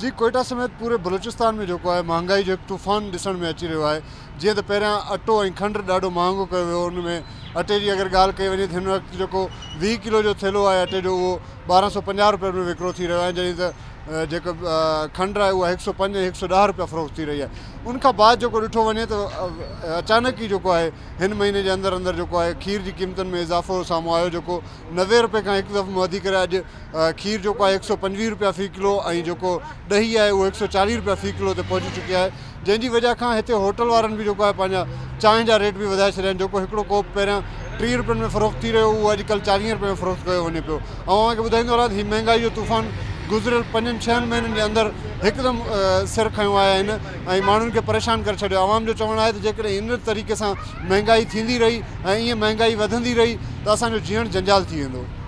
जी कोयटा समेत पूरे बलूचिस्तान में जेको आहे महांगाई जो तूफ़ान ॾिसण में अची रहियो आहे। जीअं त पहिरियां अटो ऐं खंडु ॾाढो महांगो कयो वियो, उन में अटे जी अगरि ॻाल्हि कई वञे त हिन वक़्तु जेको 20 किलो जो थेलो आहे अटे जो उहो 1250 रुपए में विकिरो थी रहियो आहे, जॾहिं त जेको खंडु आहे उहा 105 ऐं 110 रुपया फ़रोख़्त थी रही आहे। उनखां बाद जेको ॾिठो वञे त अचानक ई जेको आहे हिन महीने जे अंदरि अंदरि जेको आहे खीर जी क़ीमतुनि में इज़ाफ़ो साम्हूं आयो, जेको 90 रुपए खां हिकु दफ़ो वधी करे अॼु खीर जेको आहे 125 रुपया फ़ी किलो ऐं जेको ॾही आहे उहो 140 रुपया फ़ी किलो ते पहुची चुकी आहे, जंहिंजी वजह खां हिते होटल वारनि बि जेको आहे पंहिंजा चांहि जा रेट बि वधाए छॾिया आहिनि। जेको हिकिड़ो कोप पहिरियां 30 रुपयनि में फ़रोख़्त थी रहियो उहो अॼुकल्ह 40 रुपए में फ़रोख़्त कयो वञे पियो। ऐं तव्हांखे ॿुधाईंदो रहां हीउ महांगाई जो तूफ़ान गुज़िरियल 5-6 महीननि जे अंदरि हिकदमि सिर खयों आया आहिनि ऐं माण्हुनि खे परेशान करे छॾियो। आवाम जो चवणु आहे त जेकॾहिं इन तरीक़े सां महांगाई थींदी रही ऐं ईअं महांगाई वधंदी रही त असांजो जीअण जंजाल थी वेंदो।